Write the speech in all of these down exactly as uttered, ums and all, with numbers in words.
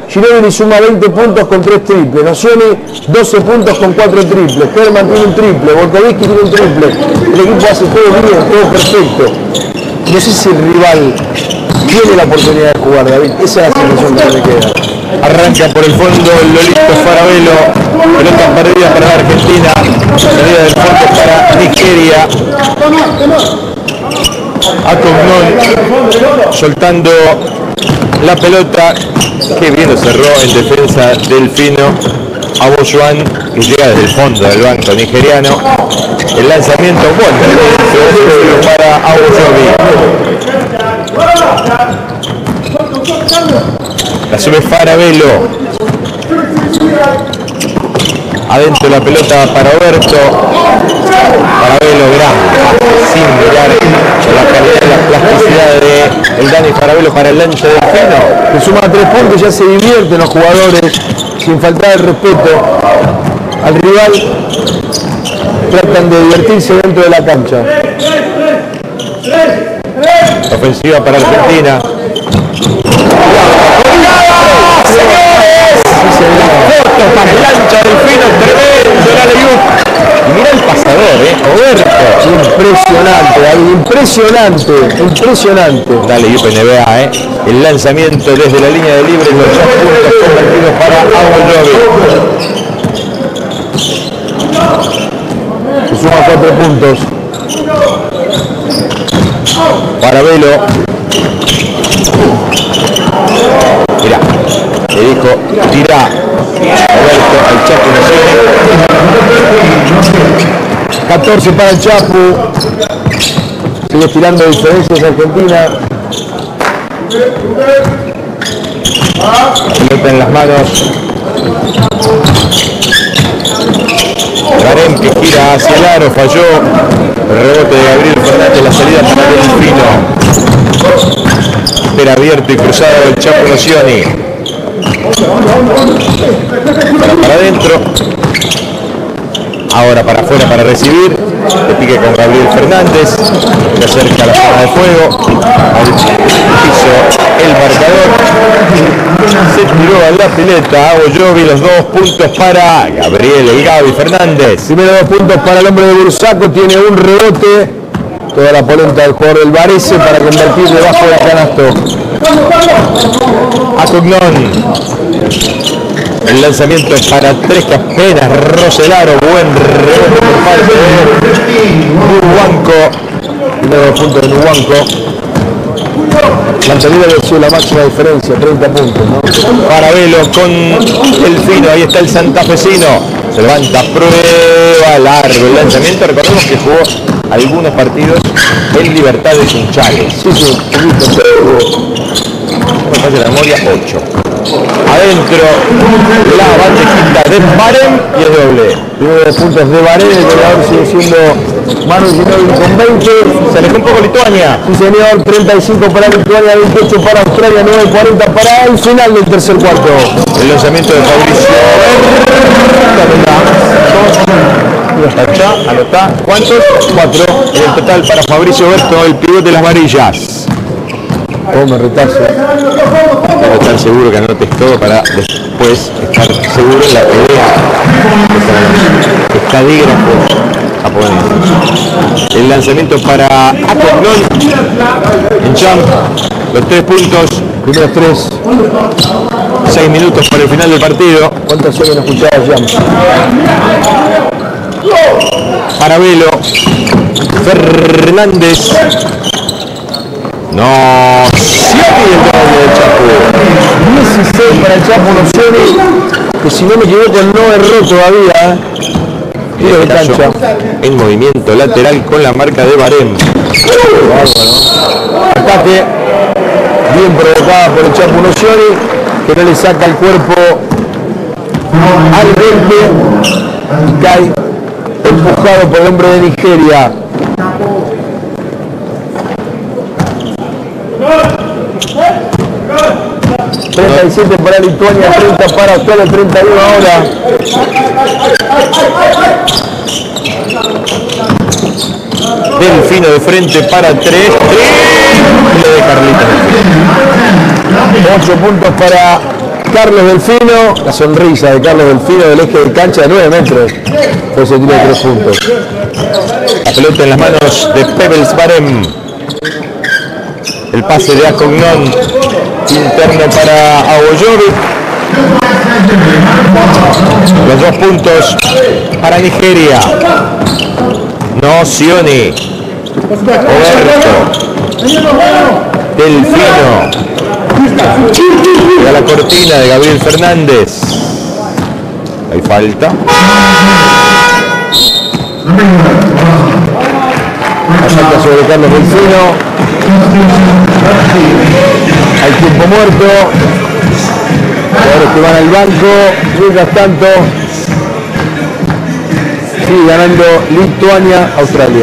Ginóbili suma veinte puntos con tres triples. Nocioni doce puntos con cuatro triples. Herman tiene un triple. Volkovitsky tiene un triple. El equipo hace todo bien, todo perfecto. No sé si el rival tiene la oportunidad de jugar, David. Esa es la sensación que me queda. Arranca por el fondo Lolito Farabello. Pelota perdida para la Argentina. Salida del fondo para Nigeria. Acognon soltando la pelota. Qué bien lo cerró en defensa del fino Abojuan, que llega desde el fondo del banco nigeriano. El lanzamiento bueno para Abojovi. La sube Farabello. Adentro la pelota para Oberto. Farabello grande, sin mirar la calidad y la plasticidad de el Dani Farabello para el lanche del fino. Que suma tres puntos, ya se divierten los jugadores, sin faltar el respeto al rival. Tratan de divertirse dentro de la cancha. Ofensiva para Argentina. Foto para el lancha del fino, tremendo la Leyuk. Y mira el pasador, eh, Oberto. Impresionante, David, impresionante, impresionante. Dale Leyuk N B A, eh. El lanzamiento desde la línea de libre, los dos puntos convertidos para Abojovi. Se suma cuatro puntos. Farabello. Mirá, le dijo, tirá. Roberto al Chapu Nocioni. catorce para el Chapu. Sigue tirando diferencias Argentina. Pelota en las manos. Barem que gira hacia el aro, falló. El rebote de Gabriel Fernández, la salida para Delfino. Espera abierto y cruzado el Chapu Nocioni. Para, para adentro. Ahora para afuera para recibir. Le pique con Gabriel Fernández. Se acerca a la zona de fuego. Al piso el marcador. Se tiró a la pileta. Abojovi, los dos puntos para Gabriel el Gaby Fernández. Primero dos puntos para el hombre de Bursaco. Tiene un rebote. Toda la polenta del jugador del Varese para convertir debajo del canasto. Acognon. El lanzamiento para tres que apenas roza el aro. Buen rebote por parte de Nubanco. Primero dos puntos de Nubanco. Mantenida ha sido la máxima diferencia, treinta puntos, ¿no? Farabello con el fino. Ahí está el santafesino. Se levanta, prueba largo el lanzamiento. Recordemos que jugó algunos partidos en Libertad de Sunchales. Sí, sí, un poquito. Me falla la memoria, ocho. Adentro la bandejita de Barem y el doble. Primero de puntos de Barem, el goleador sigue siendo Manu Ginóbili con veinte. Se alejó un poco Lituania. Sí señor, treinta y cinco para Lituania, veintiocho para Australia, nueve cuarenta para el final del tercer cuarto. El lanzamiento de Fabricio. Anotá, anotá. ¿Cuántos? Cuatro. En el total para Fabricio Berto, el pivote de las varillas. Oh, me retazo. Para estar seguro que anotes todo para después estar seguro en la pelea. Estadígrafos japoneses. El lanzamiento para Acognon en jump. Los tres puntos. Primeros tres. Seis minutos para el final del partido. ¿Cuántas horas no escuchabas ya? Farabello. Fernández. No, siete y el doble del Chapu. dieciséis para el Chapu Nocioni, que si no me equivoco no erró todavía. Tiro de cancha. En movimiento lateral con la marca de Barem. Ataque bien provocada por el Chapu Nocioni, que no le saca el cuerpo al golpe y cae empujado por el hombre de Nigeria. treinta y siete para Lituania, treinta para Australia, treinta y uno ahora. Delfino de frente para tres. Triple de Carlitos. ocho puntos para Carlos Delfino, la sonrisa de Carlos Delfino del eje de cancha de nueve metros. Fue ese tiro de tres puntos. La pelota en las manos de Pebbles Barem. El pase de Acognon, interno para Awoyovic. Los dos puntos para Nigeria. Nocioni, Oberto, Delfino. Y a la cortina de Gabriel Fernández. Hay falta. La falta sobre Carlos Delfino. Hay tiempo muerto. Jugadores que van al banco. Mientras tanto, sigue ganando Lituania, Australia.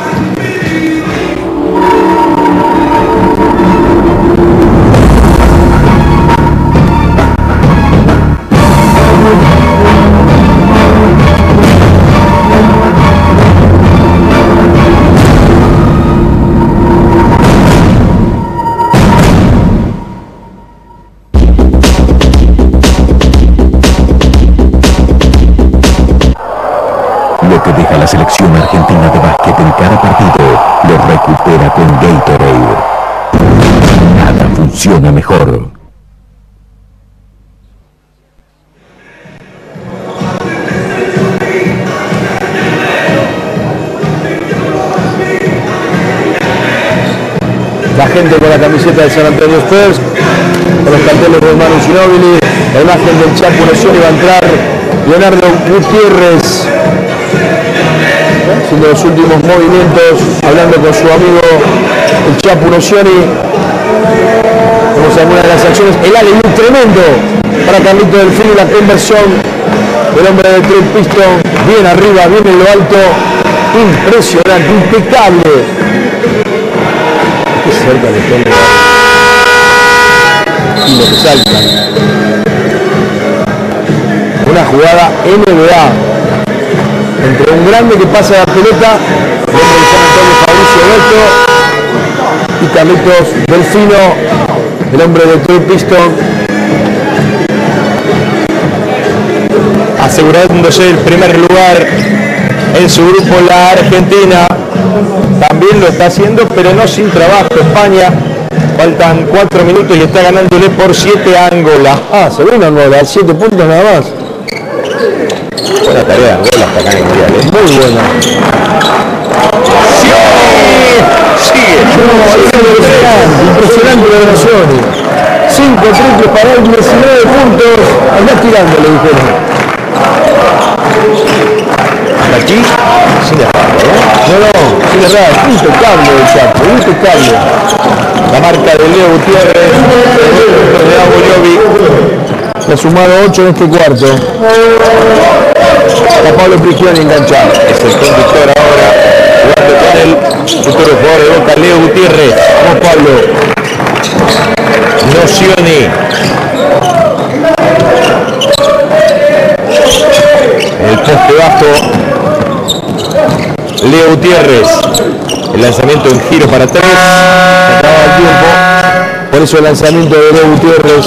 Lo que deja la selección argentina de básquet en cada partido, lo recupera con Gatorade. Nada funciona mejor. La gente con la camiseta de San Antonio Spurs, con los carteles de Manu Ginóbili, la imagen del Chapo Nocioni, va a entrar Leonardo Gutiérrez, haciendo los últimos movimientos, hablando con su amigo el Chapo Nocioni. Vamos a algunas de las acciones. El alley tremendo para Carlito Delfino, la conversión del hombre de tres piston, bien arriba, bien en lo alto, impresionante, impecable. Qué cerca le pone y lo que salta. Una jugada N B A entre un grande que pasa la pelota, el hombre de San Antonio Fabricio Beto, y Carlitos Delfino, el hombre de Trey Piston, asegurándose el primer lugar en su grupo. La Argentina también lo está haciendo, pero no sin trabajo. España, faltan cuatro minutos y está ganándole por siete a Angola. Ah, se viene Angola, siete puntos nada más. Buena tarea de Angola hasta acá en el Mundial, ¿eh? Muy buena. ¡Sí! Sigue. Impresionante, impresionante lo de Nocioni. Cinco triples para él, diecinueve puntos. Andá tirando, le dijeron. Hasta aquí, sin errar, ¿eh? No, no, sin errar. Impecable el Chapo, impecable. La marca de Leo Gutiérrez, de Awoyovic. Se ha sumado ocho en este cuarto. Está Pablo Prigioni enganchado. Es el conductor ahora, jugando con el futuro jugador de Boca, Leo Gutiérrez. Vamos, Pablo. Nocioni. El poste bajo. Leo Gutiérrez. El lanzamiento en giro para tres. Se acaba el tiempo. Por eso el lanzamiento de Leo Gutiérrez.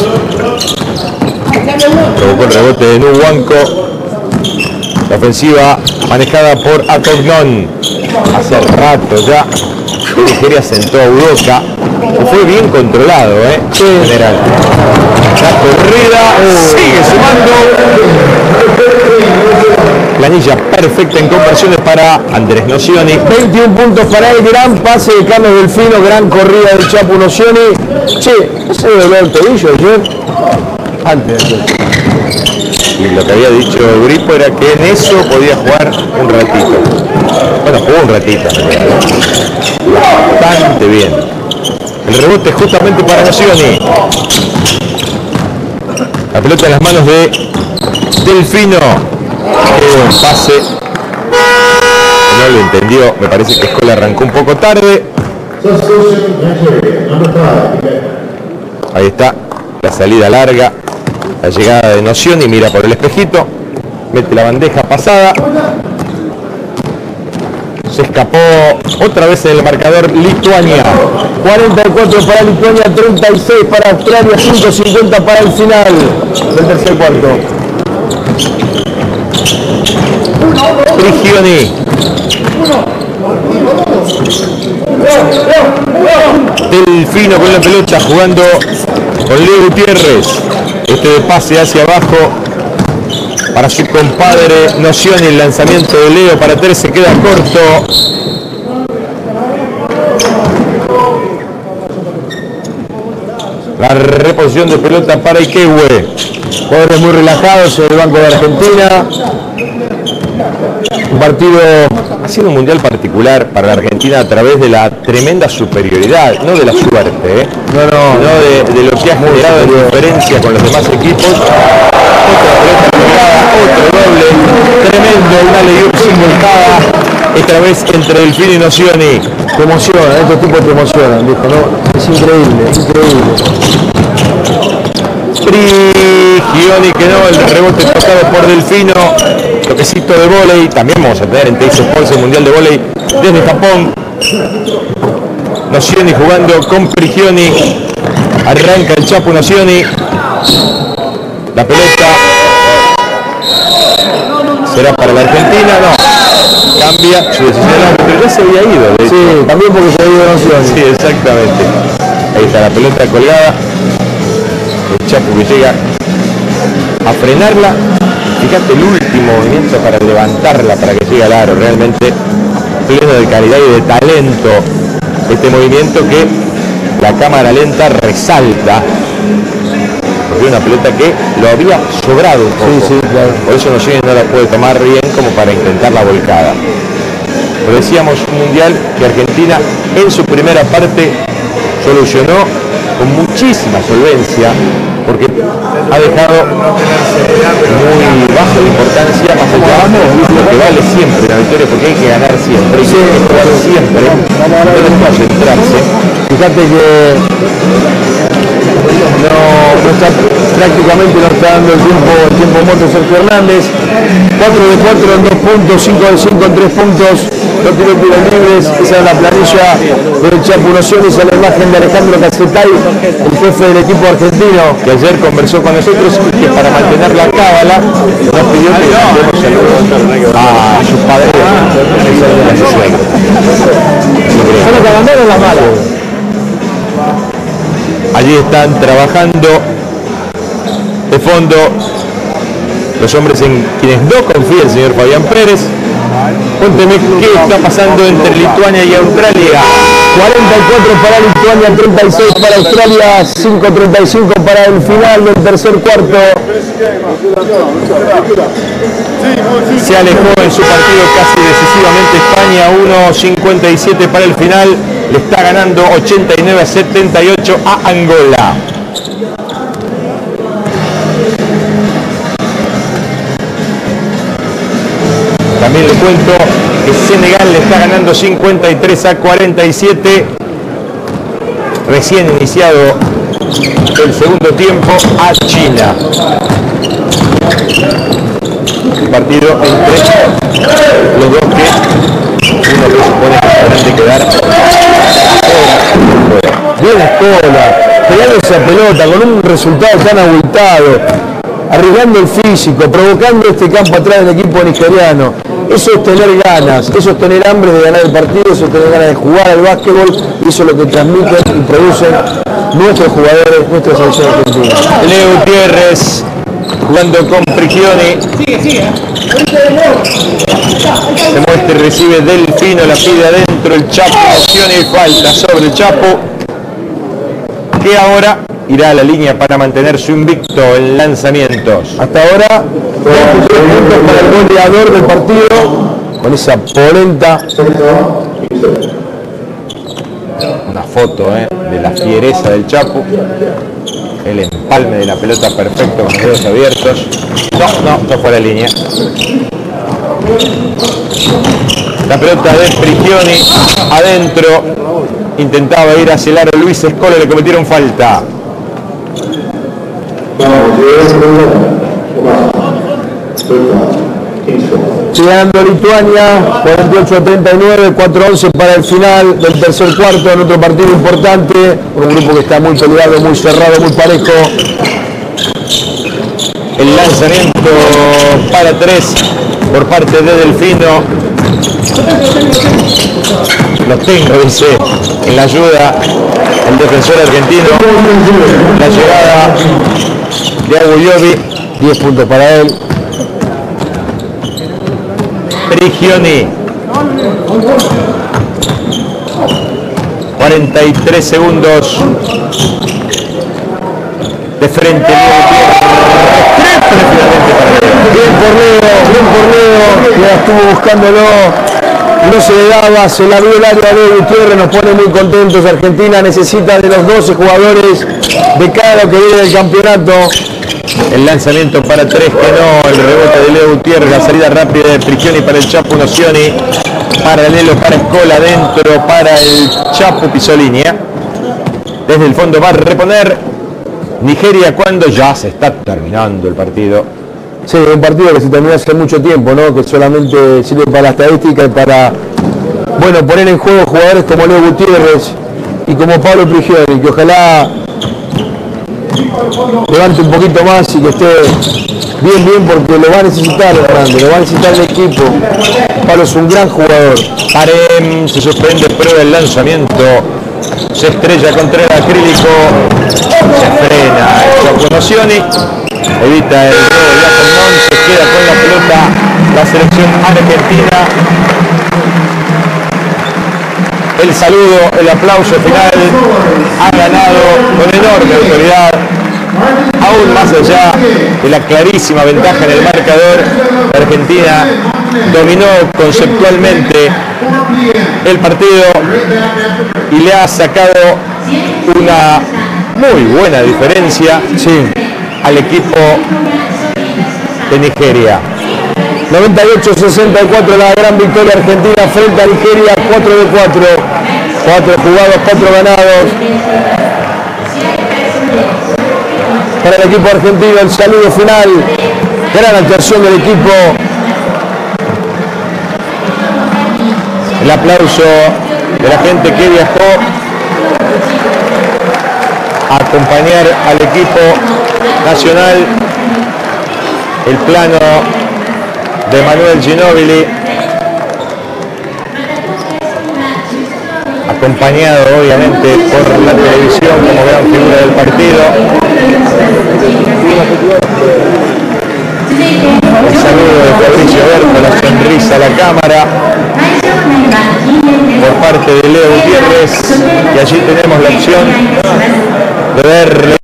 Provocó el rebote de Nuwanko. La ofensiva manejada por Acognon. Hace rato ya que Nigeria sentó a Udoka. Fue bien controlado, ¿eh? Sí. En general. La corrida sigue sumando. Planilla perfecta en conversiones para Andrés Nocioni. veintiún puntos para el gran pase de Carlos Delfino, gran corrida del Chapo Nocioni. Che, ¿no se dobló el tobillo ayer? Antes de eso. Y lo que había dicho el Gripo era que en eso podía jugar un ratito. Bueno, jugó un ratito, ¿no? Bastante bien. El rebote justamente para Nocioni. La pelota en las manos de Delfino. Qué buen pase. No lo entendió. Me parece que Escola arrancó un poco tarde. Ahí está. La salida larga. La llegada de Nocioni. Mira por el espejito. Mete la bandeja pasada. se escapó otra vez en el marcador Lituania. cuarenta y cuatro para Lituania, treinta y seis para Australia, cinco cincuenta para el final del tercer cuarto. Prigioni. Delfino con la pelota jugando con Leo Gutiérrez. Este de pase hacia abajo para su compadre Nocioni. El lanzamiento de Leo para tres se queda corto. La reposición de pelota para Iquehue. Jugadores muy relajados en el banco de Argentina. Un partido... Ha sido un mundial particular para la Argentina a través de la tremenda superioridad, no de la suerte, ¿eh? No, no, no de, de lo que ha generado en diferencia con los demás equipos. Otra pelota colgada, otro doble, tremendo, una ley sin volcada, esta vez entre Delfino y Nocioni. Te emocionan, estos tipos te emocionan, dijo, ¿no? Es increíble, es increíble. Prigioni que no, el rebote tocado por Delfino. Toquecito de vóley, también vamos a tener en Teis Sports el Mundial de Vóley desde Japón. Nocioni jugando con Prigioni. Arranca el Chapu Nocioni. La pelota será para la Argentina, no. Cambia su decisión, pero ya se había ido. De sí, hecho. También porque se había ido Nocioni. Sí, exactamente. Ahí está la pelota colgada. El Chapu que llega a frenarla. Fíjate el último movimiento para levantarla, para que llegue al aro, realmente pleno de calidad y de talento. Este movimiento que la cámara lenta resalta, porque una pelota que lo había sobrado un poco. Sí, sí, claro. Por eso Nocioni no la puede tomar bien como para intentar la volcada. Pero decíamos un mundial que Argentina en su primera parte solucionó con muchísima solvencia, porque ha dejado muy bajo de importancia, más allá de lo que vale siempre la victoria, porque hay que ganar siempre, hay que jugar siempre, no concentrarse. Fíjate que no, no está, prácticamente no está dando el tiempo, el tiempo muerto Sergio Hernández. cuatro de cuatro en dos puntos, cinco de cinco en tres puntos, no tiene tiros libres. Esa es la planilla del Chapu Nocioni, esa es la imagen de Alejandro Cassetay, el jefe del equipo argentino, que ayer conversó con nosotros y que para mantener la cábala nos pidió que le mandemos saludos a sus padres. Solo que abandonan las malas. Allí están trabajando de fondo los hombres en quienes no confía el señor Fabián Pérez. Cuénteme qué está pasando entre Lituania y Australia. cuarenta y cuatro para Lituania, treinta y seis para Australia, cinco treinta y cinco para el final del tercer cuarto. Se alejó en su partido casi decisivamente España, uno cincuenta y siete para el final. Le está ganando ochenta y nueve a setenta y ocho a Angola. También le cuento que Senegal le está ganando cincuenta y tres a cuarenta y siete. Recién iniciado el segundo tiempo a China. Un partido entre los dos que uno que supone que tendrán de quedar fuera. Bien Escola, pegando esa pelota con un resultado tan abultado, arriesgando el físico, provocando este campo atrás del equipo nigeriano. Eso es tener ganas, eso es tener hambre de ganar el partido, eso es tener ganas de jugar al básquetbol, y eso es lo que transmiten y producen nuestros jugadores, nuestra selección argentina. Leo Gutiérrez jugando con Prigioni. Se muestra y recibe Delfino, la pide adentro el Chapo Nocioni, y falta sobre el Chapo, que ahora irá a la línea para mantener su invicto en lanzamientos. Hasta ahora, veintitrés puntos para el goleador del partido, con esa polenta. Una foto eh, de la fiereza del Chapo. El empalme de la pelota perfecto con los dedos abiertos. No, no, no fue a la línea. La pelota de Prigioni adentro. Intentaba ir hacia el aro Luis Escola, le cometieron falta. Llegando Lituania, cuarenta y ocho a treinta y nueve, cuatro a once para el final del tercer cuarto, en otro partido importante, un grupo que está muy peleado, muy cerrado, muy parejo. El lanzamiento para tres por parte de Delfino. Lo tengo, dice, en la ayuda el defensor argentino. La llegada de Agugliovi, diez puntos para él. Prigioni. cuarenta y tres segundos. De frente. Bien por Leo, bien por Leo, que estuvo buscándolo, no se le daba, se la abrió el área de Gutiérrez, nos pone muy contentos. Argentina necesita de los doce jugadores de cada lo que viene del campeonato. El lanzamiento para tres que no, el rebote de Leo Gutiérrez, la salida rápida de Prigioni para el Chapu Nocioni, paralelo para Escola, dentro para el Chapu Pisolini. Desde el fondo va a reponer Nigeria cuando ya se está terminando el partido. Sí, un partido que se terminó hace mucho tiempo, ¿no? Que solamente sirve para la estadística y para, bueno, poner en juego jugadores como Leo Gutiérrez y como Pablo Prigioni, que ojalá levante un poquito más y que esté bien, bien, porque lo va a necesitar el grande, lo va a necesitar el equipo. Pablo es un gran jugador. Parem se suspende, prueba el lanzamiento, se estrella contra el acrílico, se frena el Chapu Nocioni, evita el robo de Jackson, se queda con la pelota la selección argentina. El saludo, el aplauso final, ha ganado con enorme autoridad, aún más allá de la clarísima ventaja en el marcador. La Argentina dominó conceptualmente el partido y le ha sacado una muy buena diferencia, sí, al equipo de Nigeria. noventa y ocho a sesenta y cuatro la gran victoria argentina frente a Nigeria, cuatro de cuatro, cuatro jugados, cuatro ganados. Para el equipo argentino el saludo final, gran actuación del equipo. El aplauso de la gente que viajó a acompañar al equipo nacional. El plano de Manuel Ginóbili, acompañado obviamente por la televisión como gran figura del partido. El saludo de Fabricio Berto, la sonrisa a la cámara por parte de Leo Gutiérrez, y allí tenemos la opción de ver